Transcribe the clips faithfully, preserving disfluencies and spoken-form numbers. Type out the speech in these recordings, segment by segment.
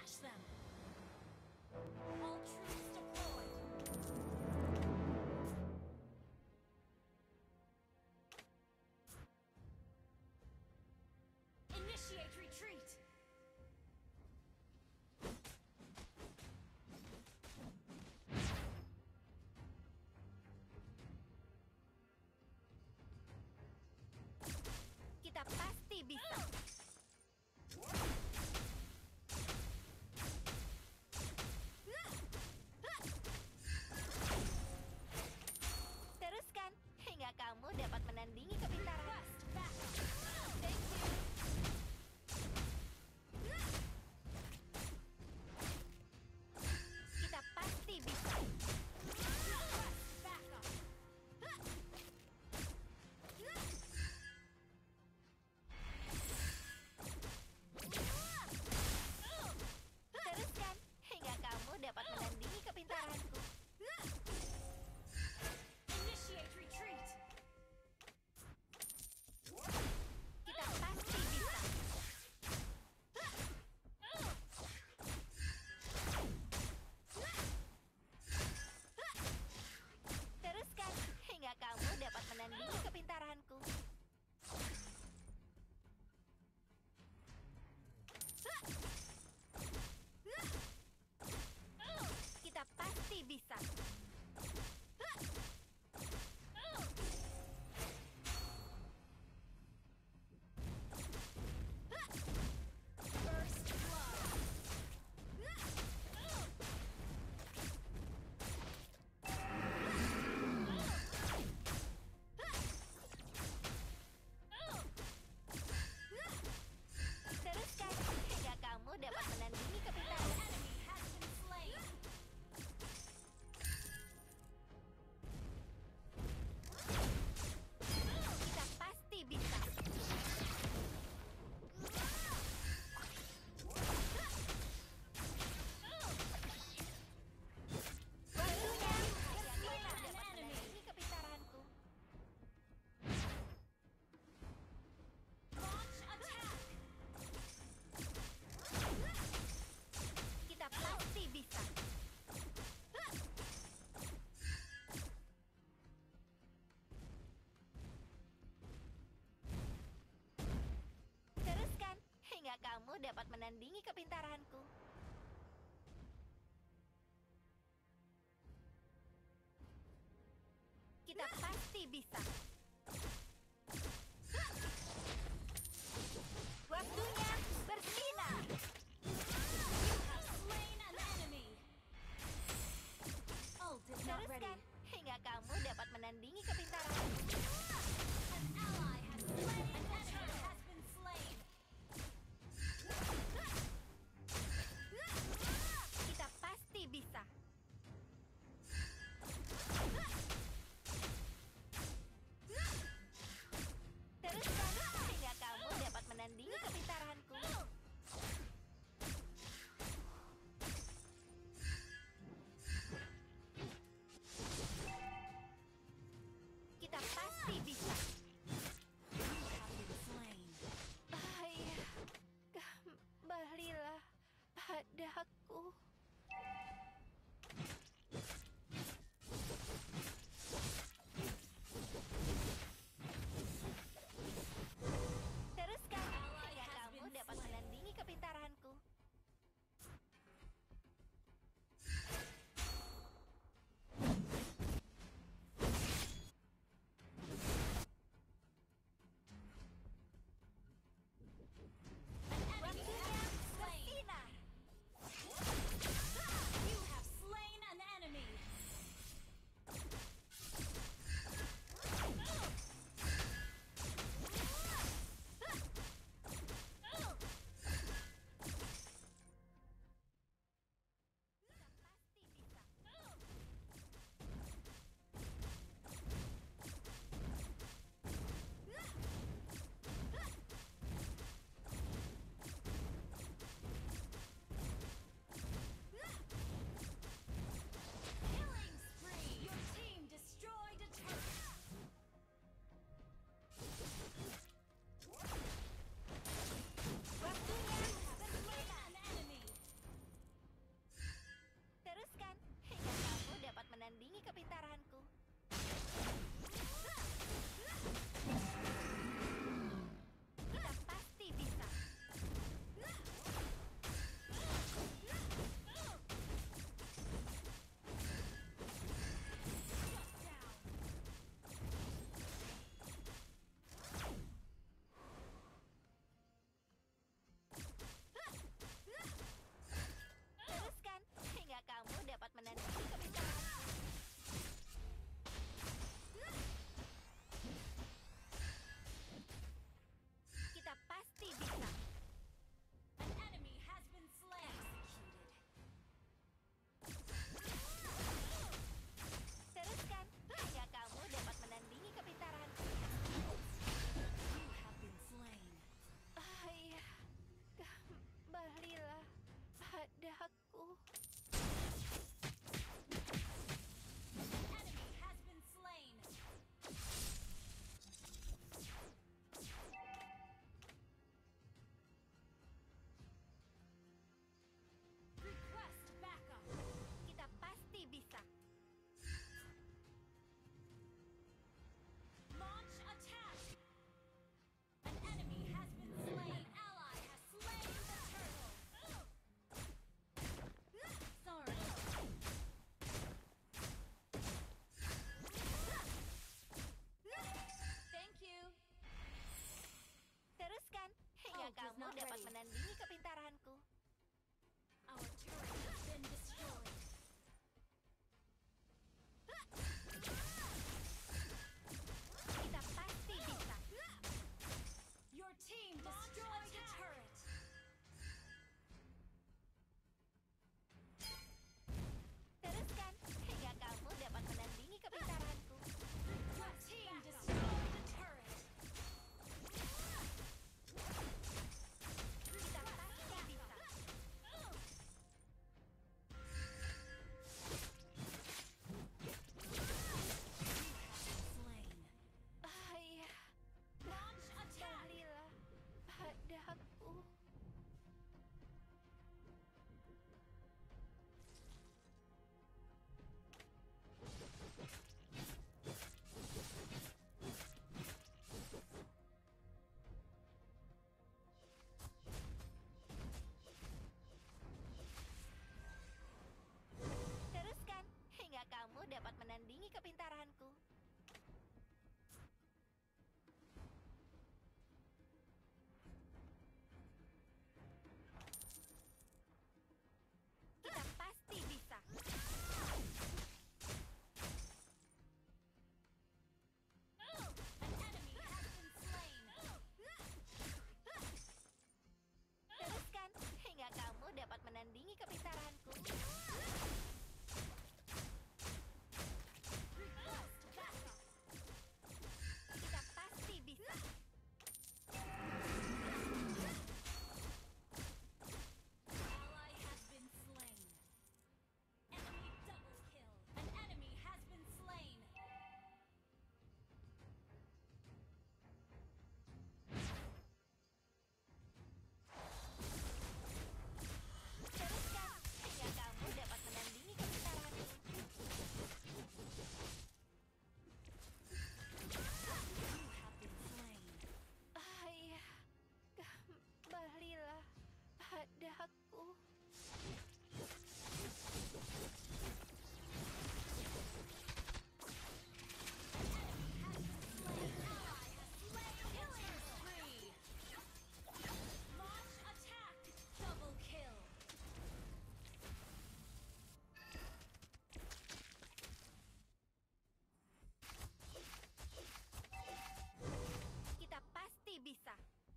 Smash them! All troops deployed! Initiate retreat! Kita pasti bisa. Teruskan hingga kamu dapat menandingi kepintaran. Thank you. Kita pasti bisa. Teruskan hingga kamu dapat menandingi kepintaranku. Initiate retreat! Kita pasti bisa. Teruskan hingga kamu dapat menandingi kepintaranku. Kita pasti bisa. First blood! Teruskan hingga kamu dapat menandingi kepintaran. Enemy has been slain! Kita pasti bisa. Waktunya hingga kamu dapat menandingi kepintaranku. Launch attack! Kita pasti bisa. Teruskan hingga kamu dapat menandingi kepintaranku. Kita pasti bisa. Waktunya bersinar. Have slain an enemy! Ult is not ready. Teruskan hingga kamu dapat menandingi kepintaran. An ally has slain an enemy has been slain! Kita pasti bisa. hingga kamu dapat menandingi kepintaranku. Our turret has been destroyed. Kita pasti bisa. Your team destroyed a turret. Teruskan hingga kamu dapat menandingi kepintaranku. Your team destroyed a turret. Kita pasti bisa. Slain. Ayah, Launch attack. kembalilah padaku. Teruskan hingga kamu dapat menandingi kepintaranku. Kita pasti bisa. An enemy has been slain. Teruskan hingga kamu dapat menandingi kepintaranku. Request backup. Kita pasti bisa. Ally has been slain. Enemy double kill. An enemy has been slain. Teruskan hingga kamu dapat menandingi kepintaranku. You have been slain. Ayah, kembalilah padaku. Ally has slain. Killing spree. Launch attack. Double kill. Kita pasti bisa.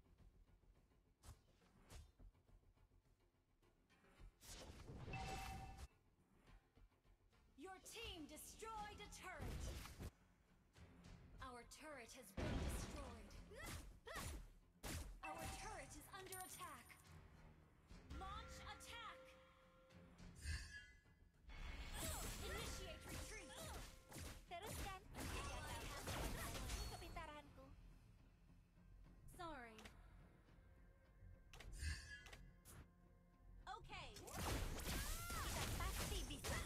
Your team destroyed a turret. Our turret has been destroyed. Our turret is under attack. Launch attack. Initiate retreat. Teruskan hingga kamu dapat menandingi kepintaranku. Sorry. Okay. Kita pasti bisa.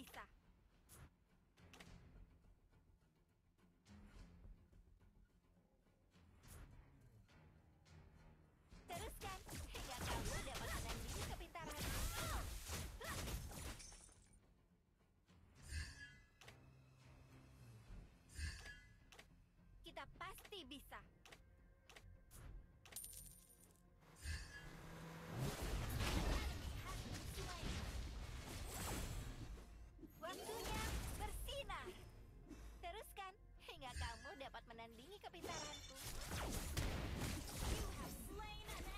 bisa. Teruskan hingga kamu dapat menandingi kepintaranku. Kita pasti bisa. Waktunya bersinar. Teruskan hingga kamu dapat menandingi kepintaranku. You have slain an